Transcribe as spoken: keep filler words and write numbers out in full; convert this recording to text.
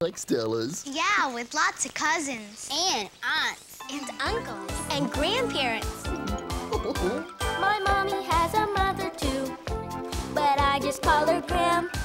like Stella's. Yeah, with lots of cousins. And aunts. And uncles. And grandparents. My mommy has a mother too, but I just call her Gram.